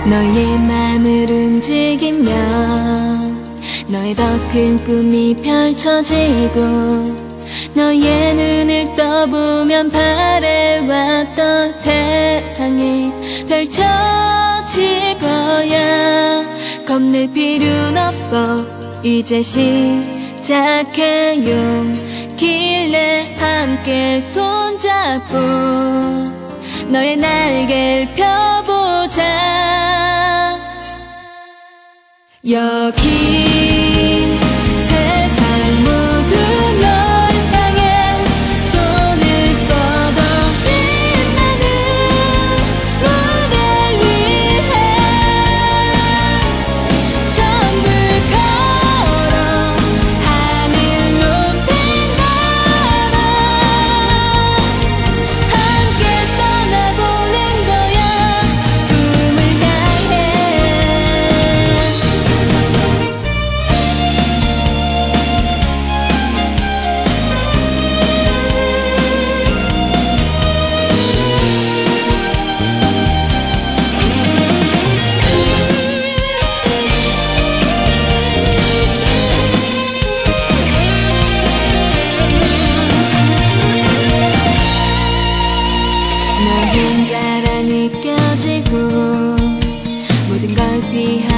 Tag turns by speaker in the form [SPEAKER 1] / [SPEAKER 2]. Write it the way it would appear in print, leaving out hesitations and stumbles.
[SPEAKER 1] 너의 맘을 움직이며 너의 더 큰 꿈이 펼쳐지고 너의 눈을 떠보면 바래왔던 세상이 펼쳐질 거야. 겁낼 필요는 없어. 이제 시작해. 용기를 함께 손잡고 너의 날개를 펴보자. 여기 세상 모두 널 향해 손을 뻗어 빛나는 무대를 위해 전부 걸어 하늘 높이 날아 함께 떠나보는 거야. 꿈을 향해. 너 혼자라 느껴지고 모든 걸 피하